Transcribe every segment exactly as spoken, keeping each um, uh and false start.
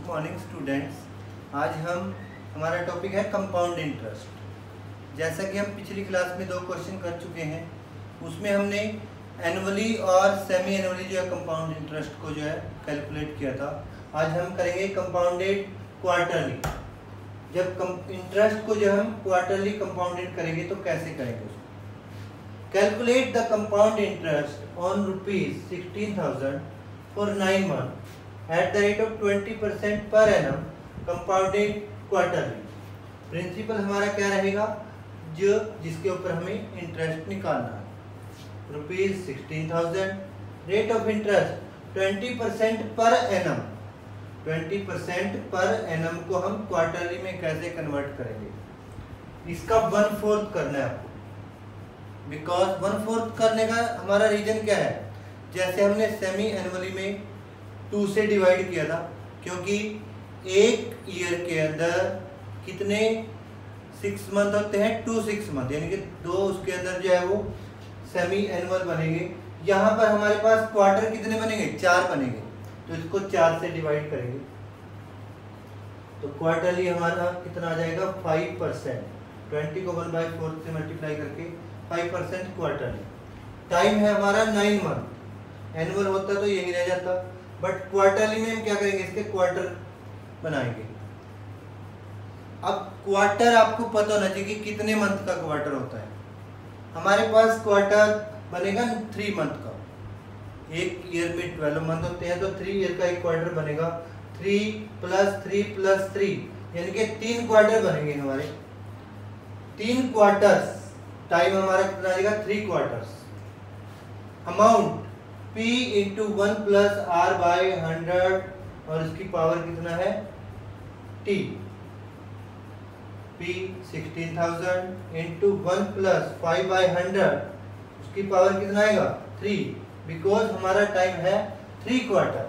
Morning students. आज हम हमारा टॉपिक है कंपाउंड इंटरेस्ट। जैसा कि हम पिछली क्लास में दो क्वेश्चन कर चुके हैं, उसमें हमने एनुअली और सेमी एनुअली जो है कंपाउंड इंटरेस्ट को जो है कैलकुलेट किया था। आज हम करेंगे कंपाउंडेड क्वार्टरली। जब इंटरेस्ट को जो हम क्वार्टरली कंपाउंडेड करेंगे तो कैसे करेंगे उसको। Calculate the compound interest on rupees sixteen thousand for nine month at the rate of twenty percent per annum compounded quarterly। Principal हमारा क्या रहेगा, जो जिसके ऊपर हमें इंटरेस्ट निकालना है। Rupees sixteen thousand, rate of interest twenty percent per annum. Twenty percent per annum को हम क्वार्टरली में कैसे कन्वर्ट करेंगे, इसका वन फोर्थ करना है आपको। बिकॉज वन फोर्थ करने का हमारा रीजन क्या है, जैसे हमने सेमी एनुअली में टू से डिवाइड किया था, क्योंकि एक ईयर के अंदर कितने सिक्स मंथ होते हैं, टू सिक्स मंथ, यानी कि दो उसके अंदर जो है वो सेमी एनुअल बनेंगे। यहाँ पर हमारे पास क्वार्टर कितने बनेंगे, चार बनेंगे, तो इसको चार से डिवाइड करेंगे तो क्वार्टरली हमारा कितना आ जाएगा, फाइव परसेंट। ट्वेंटी को वन बाई फोर से मल्टीप्लाई करके फाइव परसेंट क्वार्टरली। टाइम है हमारा नाइन मंथ। एनुअल होता तो यही रह जाता, बट क्वार्टरली में हम क्या करेंगे, इसके क्वार्टर बनाएंगे। अब क्वार्टर आपको पता होना चाहिए कि कितने मंथ का क्वार्टर होता है। हमारे पास क्वार्टर बनेगा थ्री मंथ का। एक ईयर में ट्वेल्व मंथ होते हैं, तो थ्री ईयर का एक क्वार्टर बनेगा। Three plus three plus three, यानी कि तीन क्वार्टर बनेंगे हमारे। तीन क्वार्टर्स, टाइम हमारा कितना आ जाएगा, three quarters. Amount P into one plus R by hundred, और इसकी पावर कितना है, T। P sixteen thousand into one plus five by hundred, उसकी पावर कितना आएगा, थ्री, बिकॉज हमारा टाइम है थ्री क्वार्टर।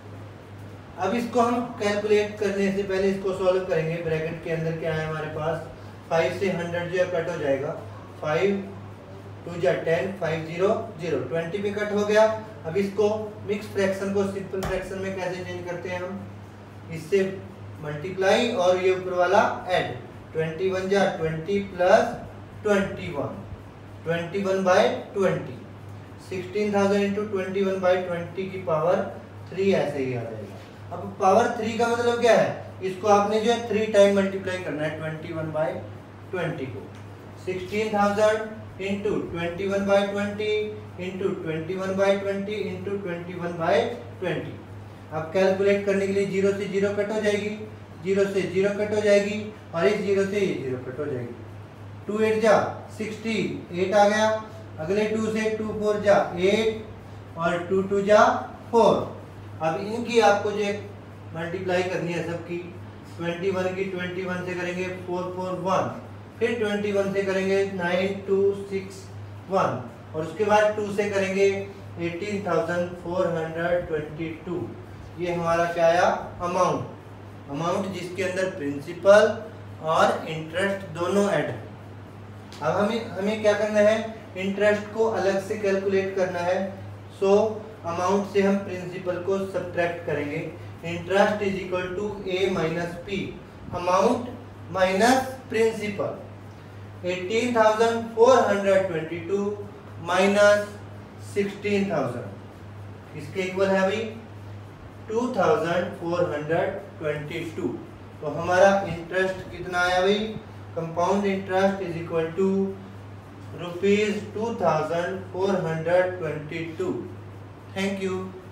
अब इसको हम कैलकुलेट करने से पहले इसको सॉल्व करेंगे। ब्रैकेट के अंदर क्या है हमारे पास, फाइव से हंड्रेड जो है कट हो जाएगा। फाइव टू जा ten, five zero zero, twenty पे कट हो गया। अब इसको मिक्स फ्रैक्शन को सिंपल फ्रैक्शन में कैसे चेंज करते हैं हम, इससे मल्टीप्लाई और ये ऊपर वाला ऐड। ट्वेंटी वन जा twenty plus twenty one, twenty one by twenty. Sixteen thousand into twenty one by twenty की पावर थ्री, ऐसे ही आ जाएगा। अब पावर थ्री का मतलब क्या है, इसको आपने जो है थ्री टाइम मल्टीप्लाई करना है ट्वेंटी वन बाई ट्वेंटी को। Sixteen thousand into twenty one by twenty into twenty one by twenty into twenty one by twenty. अब कैलकुलेट करने के लिए जीरो से जीरो कट हो जाएगी, जीरो से जीरो कट हो जाएगी, और इस जीरो से ये जीरो कट हो जाएगी। टू एट जा सिक्सटीन, एट आ गया। अगले टू से टू फोर जा एट, और टू टू जा फोर। अब इनकी आपको जो मल्टीप्लाई करनी है सबकी। ट्वेंटी वन की ट्वेंटी वन से करेंगे फोर फोर वन, फिर ट्वेंटी वन से करेंगे नाइन टू सिक्स वन, और उसके बाद टू से करेंगे eighteen thousand four hundred twenty two. ये हमारा क्या आया, अमाउंट। अमाउंट जिसके अंदर प्रिंसिपल और इंटरेस्ट दोनों ऐड है। अब हमें हमें क्या करना है, इंटरेस्ट को अलग से कैलकुलेट करना है। सो अमाउंट से हम प्रिंसिपल को सब्ट्रैक्ट करेंगे। Interest is equal to A minus P, amount minus principal. Eighteen thousand four hundred twenty two minus sixteen thousand, इसके इक्वल है भाई two thousand four hundred twenty two. तो हमारा इंटरेस्ट कितना आया भाई, compound interest is equal to rupees two thousand four hundred twenty two. Thank you.